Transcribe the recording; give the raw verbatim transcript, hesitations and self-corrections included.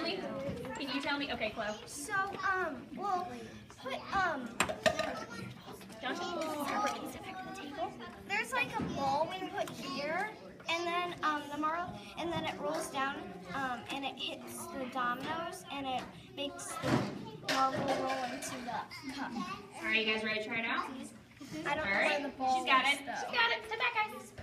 tell me? Can you tell me? Okay, Chloe. So, um, we'll put, um, Don't you put the separate piece of paper on the table? there's like a ball we put here, and then, um, the marble, and then it rolls down, um, and it hits the dominoes, and it makes the marble roll into the cup. All right, you guys ready to try it out? I don't All know right. where the ball She's got is, it. though. She's got it. Step back, guys.